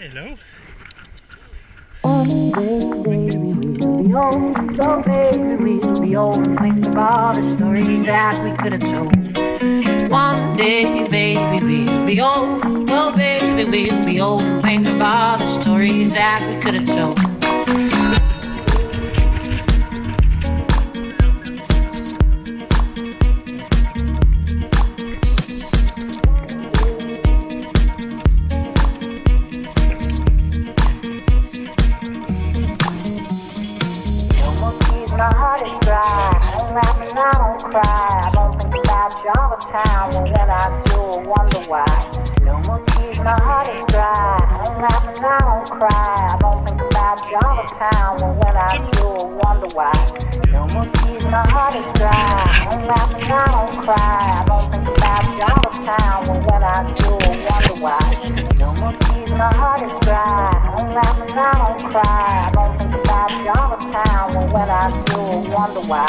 Hello. One day, baby, we'll be old. So baby, we'll be old and think of all the stories that we could have told. One day, baby, we'll be old. Oh, baby, we'll be old and think of all the stories that we could have told. My heart is dry, I don't laugh and I don't cry. I don't think about you all the time, and when I do, I wonder why. No more tears, my heart is dry, I don't laugh and I don't cry. I don't think about you all the time, and when I do, I wonder why. No more tears, my heart is dry, I don't laugh and I don't cry. I don't think about you all the time, and when I do, I wonder why. No more tears, my heart is dry, I don't laugh and I don't cry. I don't think about you all the time, and when I do, I wonder why.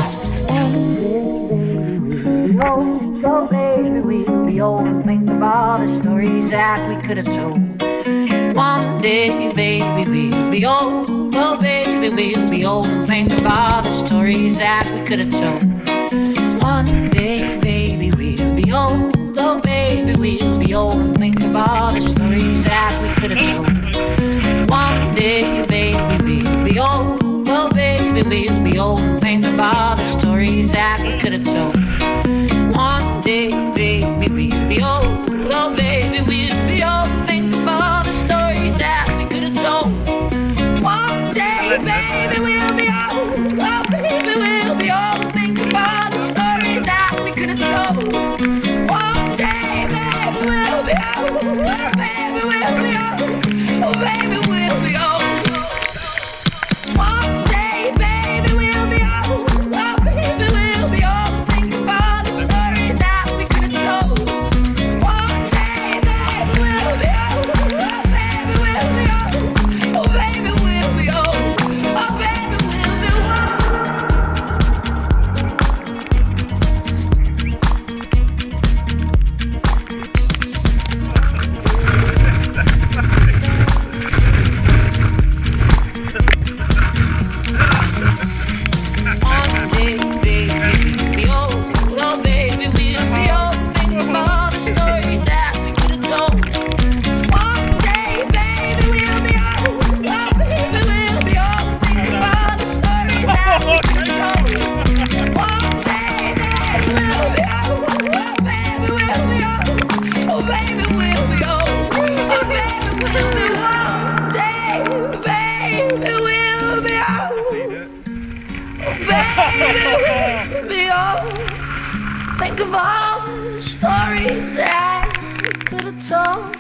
So baby, we'll be old and think of all the stories that we could have told. One day, baby, we'll be old. Oh, baby, we'll be old and think of all the stories that we could have told. One day, baby, we'll be old. Oh, baby, we'll be old and think of all the stories that we could have told. One day, baby, we'll be old. Oh, baby, we'll be old and think of all the stories that we could have told. One day, baby, we'll be old. Oh, baby, we'll be old and think of all the stories that we could have told. One day, baby, we'll be old. Oh, baby, we'll be old and think of all the stories that we could have told. One day, baby, we'll be old. Oh, baby, we'll be old. Oh, baby, we'll be old. Think of all the stories that we could have told.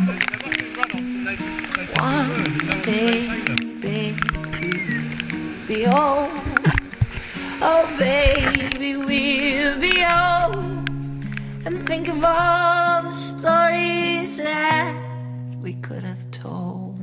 One day, baby, be old. Oh, baby, we'll be old. And think of all the stories that we could have told.